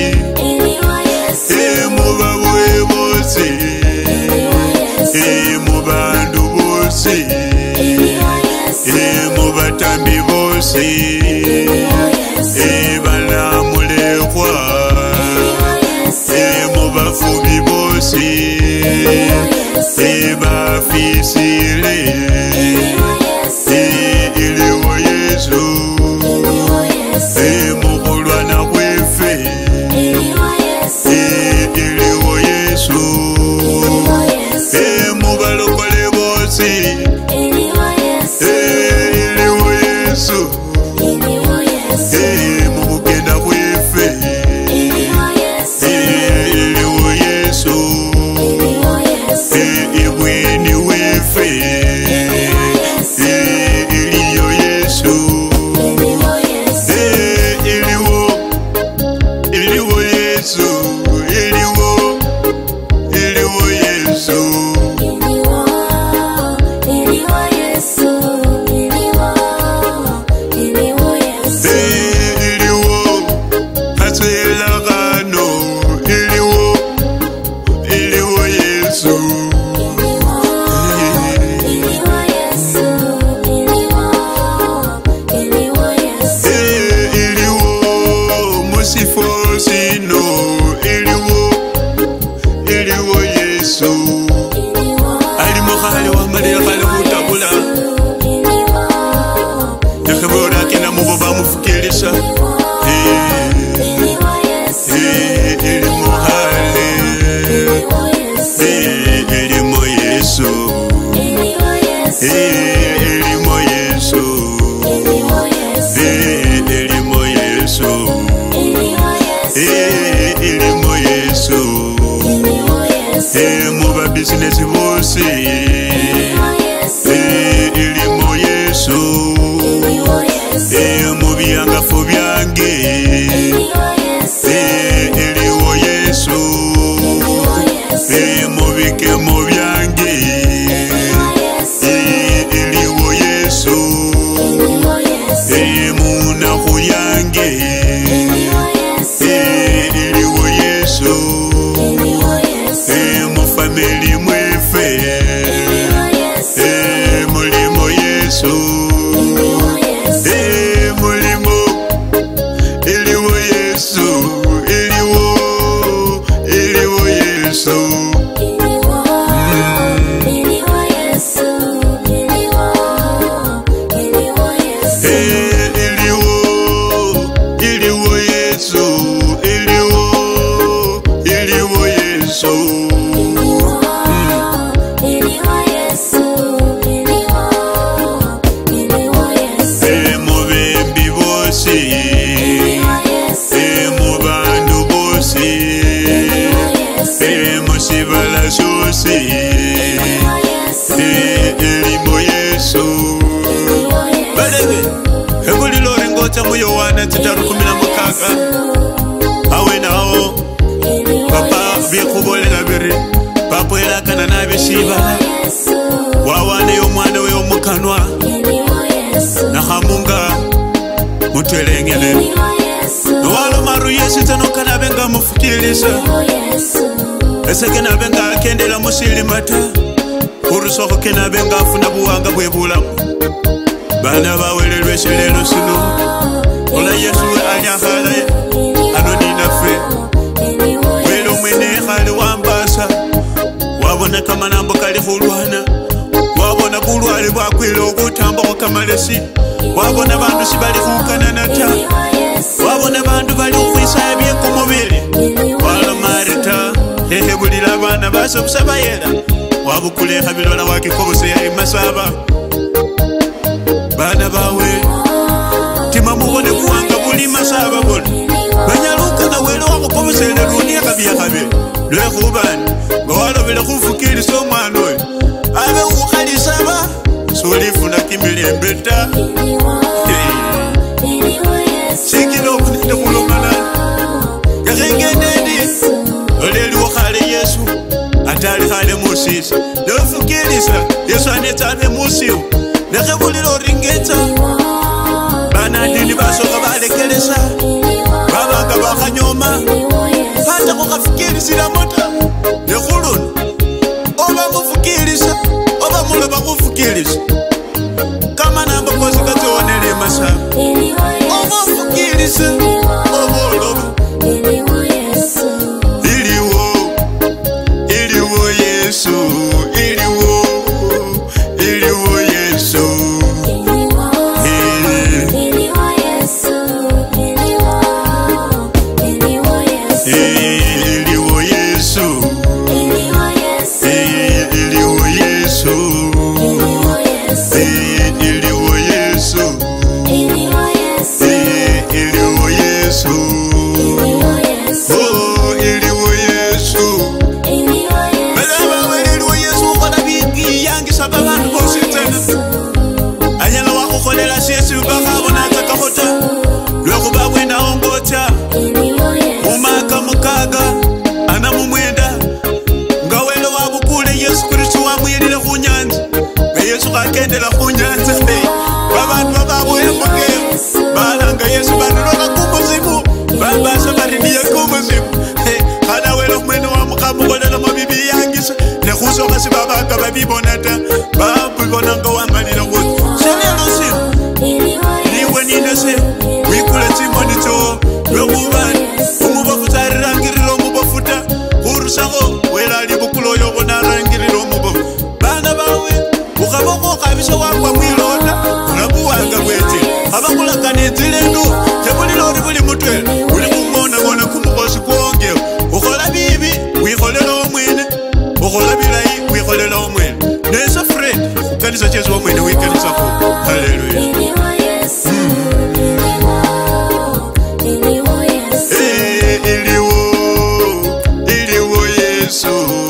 mubawe bose mubandu bose mubatambi bose balamulekwa mubafubi bose bafisile iliwo Yesu mukulwana kwefe iliwo Yesu mubalokole bose iliwo Yesu mukugenda kwefe iliwo Yesu ibweni wefe iliyo Yesu iliwo Yesu iliwo Yesu muba business bose ilimo Yesu mubiyangafu byange iliwo Yesu mubikemo byange iliwo Yesu munaku yange iliwo Yesu family mwefe mulimo Yesu mulimo iliwo Yesu iliwo Yesu iliwo Yesu iliwo Yesu mubandu bose musibala shose ilimo Yesu balebe ebulilo lengota mu Yohana 3:16 awe nawo papa bikubolela biri papa elakana nabishibala wawane y'omwana we omukanwa nahamunga mutwelengele walo maru Yesu tanokana benga mufukilisa esegena benga akendela musilimata urusoko kena benga afuna buwanga bwebula bana bawelelwe shelelo sino ola Yesu anyakhala anonina fe welo mwene khali wambasa wabona kama nambo kali khulwana wabona bulwale bwakwila okutambo kamalesi wabona bandu sibali khukanana ta wabona bandu bali ukhwisaya byekumubili wala marita ehebulila abana basobusa bayela wabukulekha bilola wakikoboseya imasaba bana bawe tima mubone buwanga buli masaba bona banyaluka na welo wakukobosela lunia kabiyakhabe lwekhubani ngawalobela khufukilisa omwana oyo abe ukhalisaba solifuna kimilembe ta sikilo kunende khulomana yakhengendeni oleli wakhale Yesu atali khale musisa lofukilisa Yesu anetsabe musiu nekhebulilo ringetsa banadini basoka balekelesa babanga bakhanyoma wakafikirisira mota nekhuluna oba mufukirisa oba muloba kufukirisa kama namba kozi katsiwonele masaba oba ufukirisa oba oloba iliwo Yesu iliwo Yesu anyala wakukholela syesi bakhabonaka kakhota lwekhuba bwenda ongotya mumaka mukaga ana mumwenda nga welo wabukule Yesu Kristu wamuyilile khunyanza nga Yesu khakendela khunyanza babandu bababwembuke balanga Yesu banilwaka kumuzimu babasa bari niye kumuzimu khana welo khumwene wamukhamukholelamo bibiyangisa nekhusoka sibabanga babibona ta babibona nga wamalile khuti shelelo sino niwe nine se wikule tsimoni tso lwekubani umubofu tsarirangirira omubofu ta khurusakho wela libukula oyo bona arangirira omubofu bana bawe ukhabokho okhabisa wakwa mwilonda olabuwanga bwetse abakhulakana enzila endu tebulila ori buli mutwela uli khung'onang'ona kumukhosi kwongewo ukhola bibi wikholela omwene ukhola bilayi wikholela omwene nesa friend khukanisa chesu omwene wikanisakho haleluya iliwo Yesu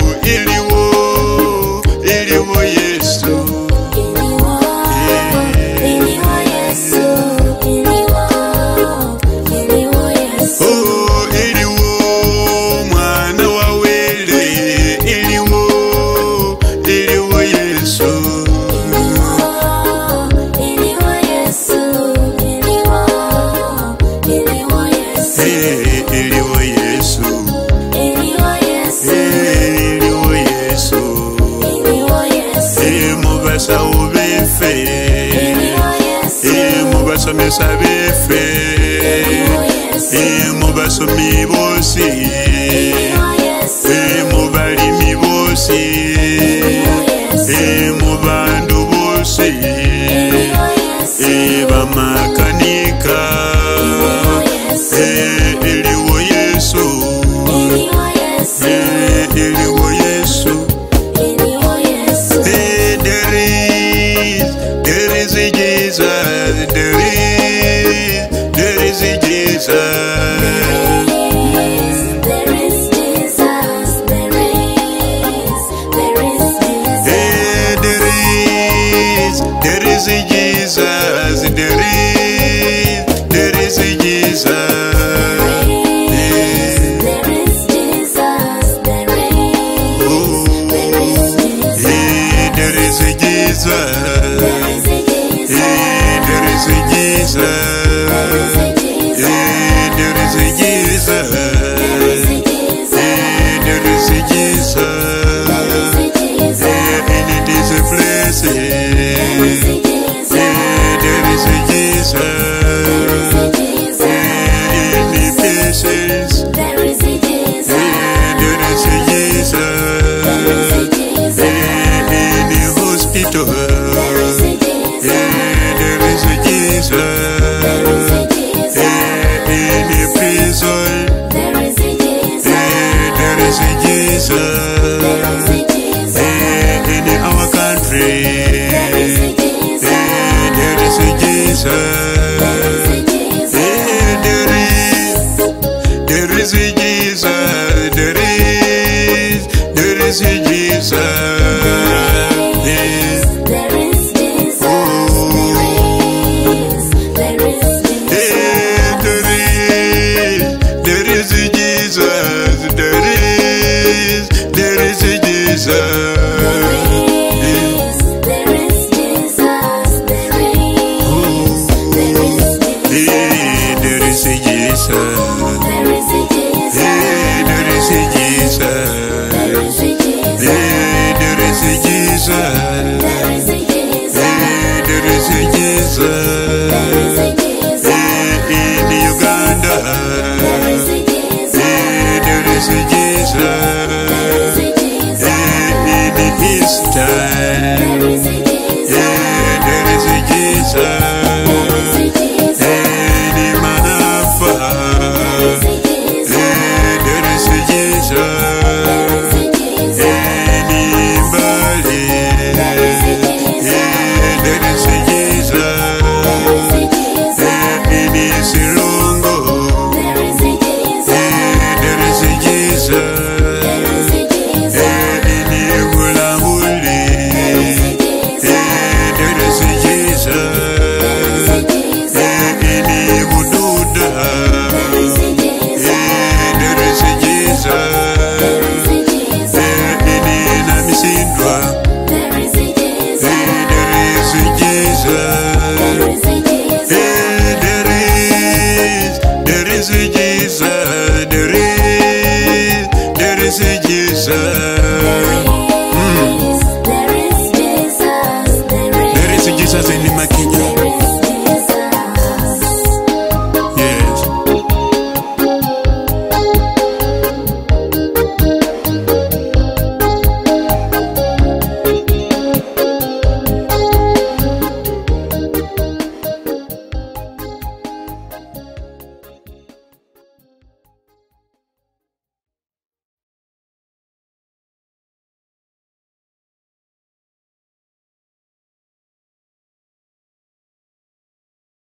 mubasomesa befe mubasomi bosi mubalimi bosi mubandu bosi bamakanika iliwo Yesu iliwo Yesu there is a Jesus, there is a Jesus. There is a Jesus, there is a Jesus. There is is a Jesus. In his time, there is a Jesus. Any man of there is a Jesus. Anybody, there is a Jesus. In his lungo, there is a Jesus. In Igulambuli, there is a Jesus. In Igududa, there is a Jesus. In Namisindwa, there is a Jesus. There is a Jesus. There is a Jesus.